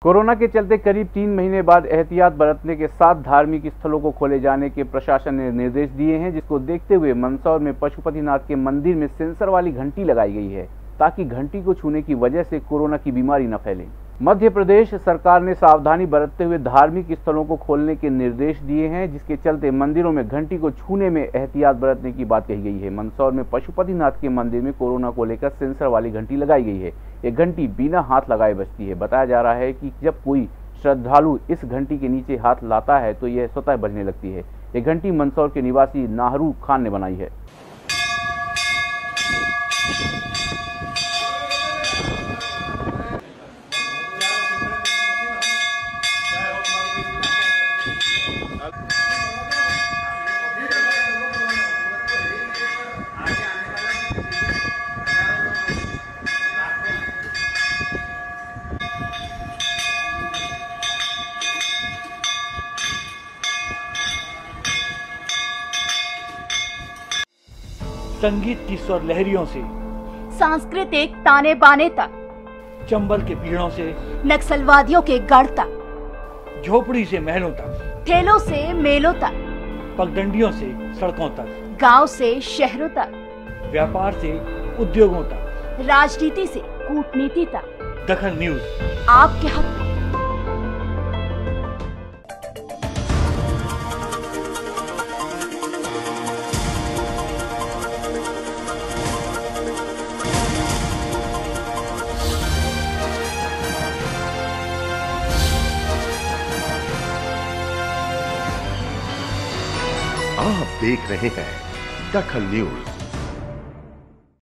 Corona के चलते करीब 3 महीने बाद एहतियात बरतने के साथ धार्मिक स्थलों को खोले जाने के प्रशासन ने निर्देश दिए हैं, जिसको देखते हुए मंदसौर में पशुपतिनाथ के मंदिर में सेंसर वाली घंटी लगाई गई है ताकि घंटी को छूने की वजह से कोरोना की बीमारी न फैले। मध्य प्रदेश सरकार ने सावधानी बरतते हुए धार्मिक स्थलों को खोलने के निर्देश दिए हैं, जिसके चलते मंदिरों में घंटी को छूने में एहतियात बरतने की बात कही गई है। मंदसौर में पशुपतिनाथ के मंदिर में कोरोना को लेकर सेंसर वाली घंटी लगाई गई है। ये घंटी बिना हाथ लगाए बजती है। बताया जा रहा है कि जब कोई श्रद्धालु इस घंटी के नीचे हाथ लाता है तो यह स्वतः बजने लगती है। ये घंटी मंदसौर के निवासी नाहरू खान ने बनाई है। संगीत की स्वर लहरियों से सांस्कृतिक ताने बाने तक, चंबल के पीड़ों से नक्सलवादियों के गढ़ तक, झोपड़ी से महलों तक, ठेलों से मेलों तक, पगडंडियों से सड़कों तक, गांव से शहरों तक, व्यापार से उद्योगों तक, राजनीति से कूटनीति तक, दखल न्यूज आपके हक में। आप देख रहे हैं दखल न्यूज।